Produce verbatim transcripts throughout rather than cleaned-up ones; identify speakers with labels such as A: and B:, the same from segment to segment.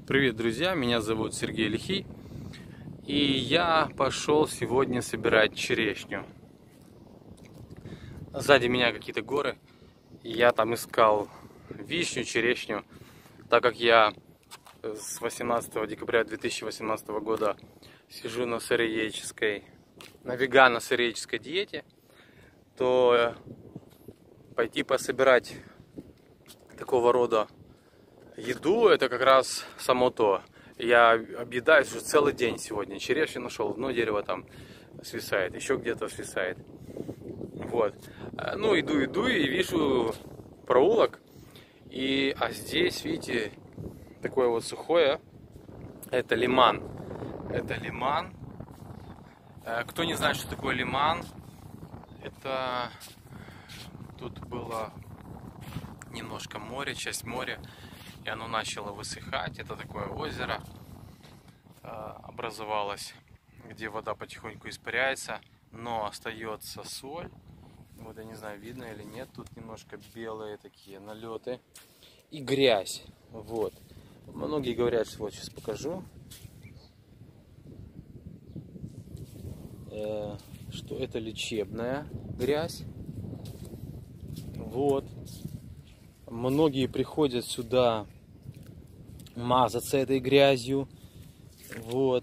A: Привет, друзья! Меня зовут Сергей Лихий, и я пошел сегодня собирать черешню. Сзади меня какие-то горы, и я там искал вишню, черешню, так как я с восемнадцатого декабря две тысячи восемнадцатого года сижу на сыроедческой, на вегано-сыроедческой диете, то пойти пособирать такого рода еду, это как раз само то. Я объедаюсь уже целый день сегодня. Черешню нашел, одно дерево там свисает, еще где-то свисает. Вот. Ну, иду, иду и вижу проулок. И, а здесь, видите, такое вот сухое. Это лиман. Это лиман. Кто не знает, что такое лиман, это тут было немножко море, часть моря. И оно начало высыхать. Это такое озеро э, образовалось, где вода потихоньку испаряется, но остается соль. Вот я не знаю, видно или нет. Тут немножко белые такие налеты и грязь. Вот. Многие говорят, что вот сейчас покажу, э, что это лечебная грязь. Вот. Многие приходят сюда мазаться этой грязью. Вот.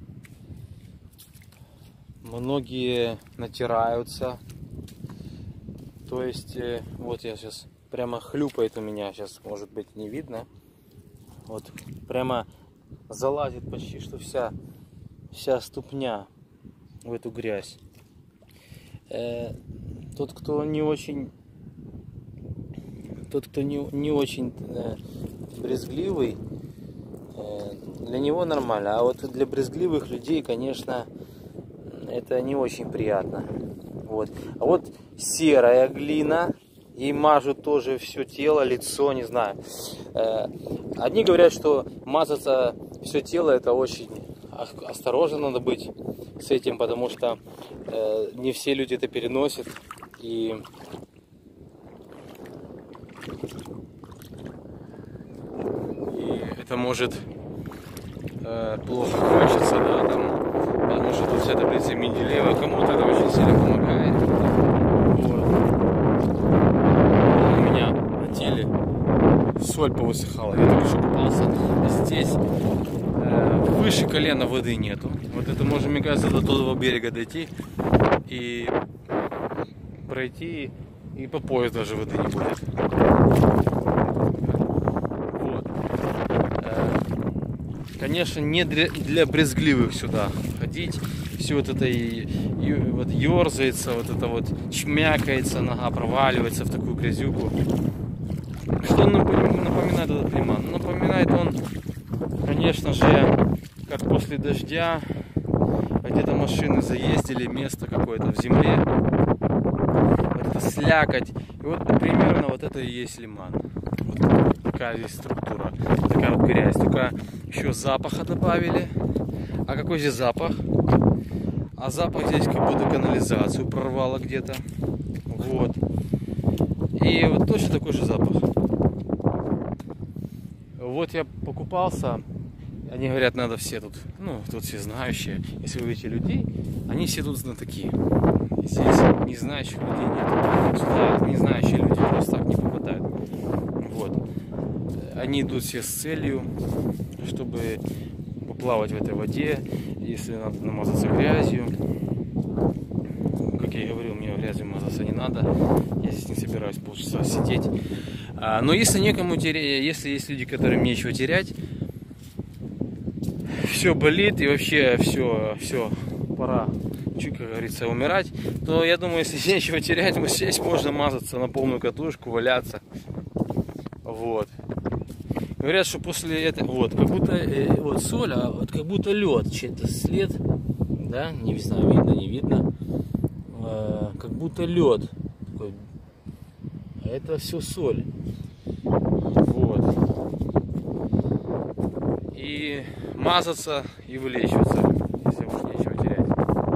A: Многие натираются. То есть, вот я сейчас прямо хлюпает у меня, сейчас может быть не видно. Вот прямо залазит почти что вся, вся ступня в эту грязь. Э, тот, кто не очень Тот, кто не, не очень э, брезгливый, э, для него нормально. А вот для брезгливых людей, конечно, это не очень приятно. Вот. А вот серая глина, ей мажут тоже все тело, лицо, не знаю. Э, одни говорят, что мазаться все тело, это очень осторожно надо быть с этим, потому что э, не все люди это переносят. И это может э, плохо кончиться, да, там, потому что тут вся таблица Менделеева, кому-то это очень сильно помогает. Вот. У меня на теле соль повысыхала, я только что купался. Здесь э, выше колена воды нету. Вот это можно, мне кажется, до того берега дойти и пройти, и по пояс даже воды не будет. Конечно, не для, для брезгливых сюда ходить. Все вот это и, и вот ерзается, вот это вот чмякается, нога проваливается в такую грязюку. Что напоминает этот лиман? Напоминает он, конечно же, как после дождя где-то машины заездили, место какое-то в земле. Вот это слякоть. И вот примерно вот это и есть лиман. Вот такая здесь структура, такая вот грязь. Только еще запаха добавили. А какой здесь запах? А запах здесь как будто канализацию прорвало где-то. Вот. И вот точно такой же запах. Вот я покупался. Они говорят, надо все тут, ну, тут все знающие. Если вы видите людей, они все тут знатоки. Здесь не знающих людей нет. Сюда не знающие люди просто так не попадают. Вот. Они идут все с целью, чтобы поплавать в этой воде, если надо намазаться грязью. Как я и говорил, мне грязью мазаться не надо. Я здесь не собираюсь полчаса сидеть. А, но если некому терять, если есть люди, которым нечего терять, все болит и вообще все, все, пора, чуть, как говорится, умирать, то я думаю, если нечего терять, вот здесь можно мазаться на полную катушку, валяться. Вот. Говорят, что после этого, вот, как будто, э, вот соль, а вот как будто лед, чей-то след, да, не знаю, видно, не видно, э, как будто лед, такой, а это все соль, вот, и мазаться и вылечиваться, если уж нечего терять.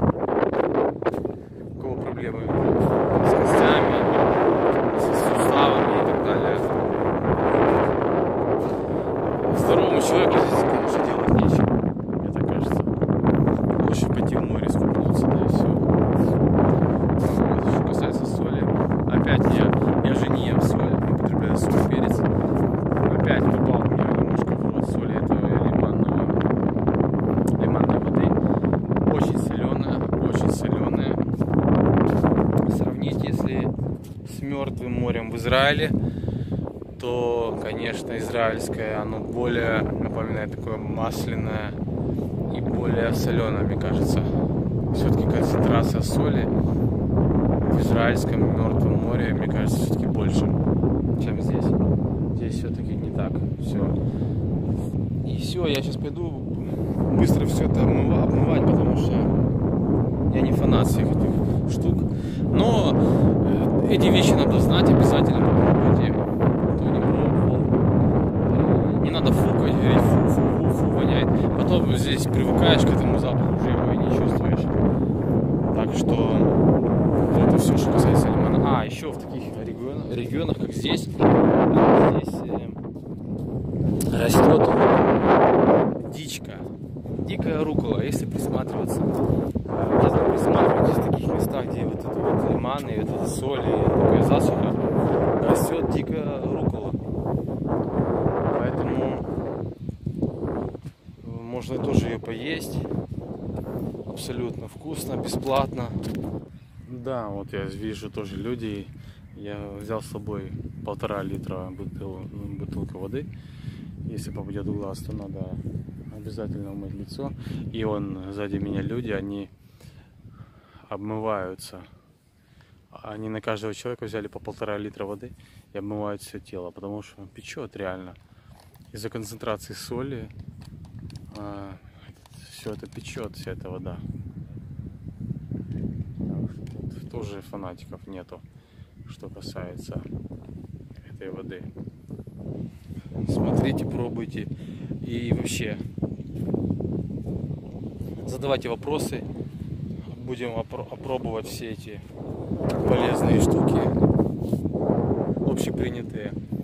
A: У кого проблемы с костями, с суставами и так далее. Здоровье Здоровому человеку здесь, конечно, делать нечего, мне так кажется. Лучше пойти в море, скупнуться, да и все. Что касается соли, опять я, я же не ем соль, не употребляю соль, перец. Опять попал мне немножко в рот соли этого лимонного, лимонной воды. Очень соленая, очень соленая. Сравнить, если с Мертвым морем в Израиле, то, конечно, израильское, оно более напоминает такое масляное и более соленое, мне кажется. Все-таки концентрация соли в израильском Мертвом море, мне кажется, все-таки больше, чем здесь. Здесь все-таки не так. Все. И все, я сейчас пойду быстро все это обмывать, потому что я не фанат всех этих штук. Но эти вещи надо знать, обязательно попробуйте. Кто не пробовал. Не надо фукать, говорить фу, фу, фу, фу, воняет. Потом здесь привыкаешь к этому запаху, уже его и не чувствуешь. Так что это все, что касается лимона. А, еще в таких регионах, регионах как здесь, здесь э, растет дичка. Дикая рукола, если присматриваться. Если присматриваться в таких местах, где вот это вот лиманы, вот это соль и такая засуха, растет дикая рукола. Поэтому можно тоже ее поесть. Абсолютно вкусно, бесплатно. Да, вот я вижу тоже люди. Я взял с собой полтора литра бутыл, бутылка воды. Если попадет в глаз, то надо обязательно умыть лицо. И он сзади меня люди, они обмываются. Они на каждого человека взяли по полтора литра воды и обмывают все тело, потому что печет реально. Из-за концентрации соли а, все это печет, вся эта вода. Тут тоже фанатиков нету, что касается этой воды. Смотрите, пробуйте и вообще задавайте вопросы. Будем опробовать все эти полезные штуки, общепринятые.